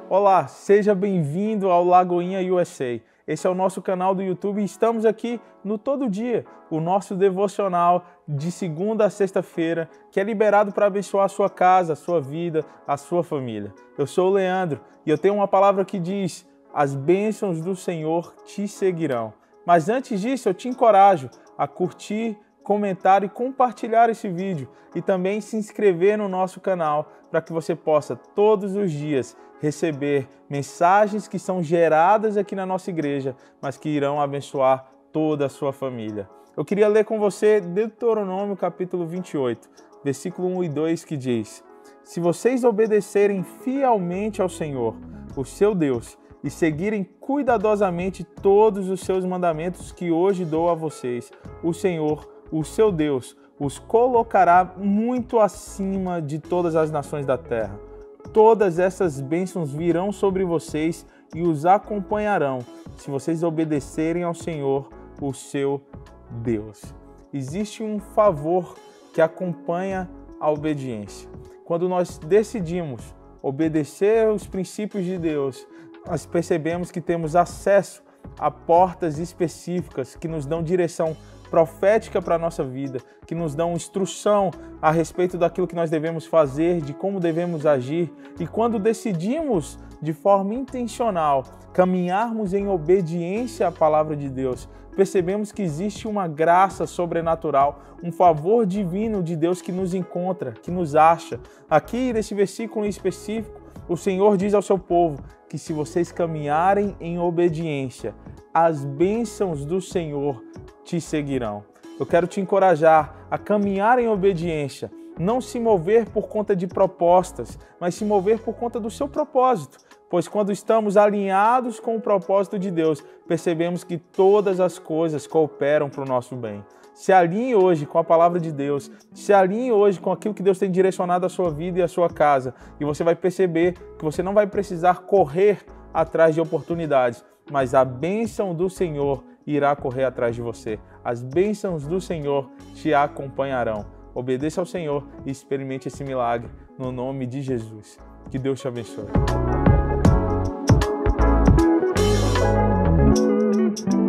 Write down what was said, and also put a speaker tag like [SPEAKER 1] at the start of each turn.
[SPEAKER 1] Olá, seja bem-vindo ao Lagoinha USA. Esse é o nosso canal do YouTube e estamos aqui no Todo Dia, o nosso devocional de segunda a sexta-feira, que é liberado para abençoar a sua casa, a sua vida, a sua família. Eu sou o Leandro e eu tenho uma palavra que diz: as bênçãos do Senhor te seguirão. Mas antes disso, eu te encorajo a curtir, comentar e compartilhar esse vídeo e também se inscrever no nosso canal para que você possa todos os dias receber mensagens que são geradas aqui na nossa igreja, mas que irão abençoar toda a sua família. Eu queria ler com você Deuteronômio capítulo 28, versículo 1 e 2, que diz: se vocês obedecerem fielmente ao Senhor, o seu Deus, e seguirem cuidadosamente todos os seus mandamentos que hoje dou a vocês, o Senhor, o seu Deus, os colocará muito acima de todas as nações da terra. Todas essas bênçãos virão sobre vocês e os acompanharão, se vocês obedecerem ao Senhor, o seu Deus. Existe um favor que acompanha a obediência. Quando nós decidimos obedecer aos princípios de Deus, nós percebemos que temos acesso a portas específicas que nos dão direção profética para a nossa vida, que nos dão instrução a respeito daquilo que nós devemos fazer, de como devemos agir. E quando decidimos de forma intencional caminharmos em obediência à palavra de Deus, percebemos que existe uma graça sobrenatural, um favor divino de Deus que nos encontra, que nos acha. Aqui nesse versículo em específico, o Senhor diz ao seu povo que se vocês caminharem em obediência, as bênçãos do Senhor te seguirão. Eu quero te encorajar a caminhar em obediência, não se mover por conta de propostas, mas se mover por conta do seu propósito. Pois quando estamos alinhados com o propósito de Deus, percebemos que todas as coisas cooperam para o nosso bem. Se alinhe hoje com a palavra de Deus, se alinhe hoje com aquilo que Deus tem direcionado à sua vida e à sua casa, e você vai perceber que você não vai precisar correr atrás de oportunidades, mas a bênção do Senhor irá correr atrás de você. As bênçãos do Senhor te acompanharão. Obedeça ao Senhor e experimente esse milagre no nome de Jesus. Que Deus te abençoe.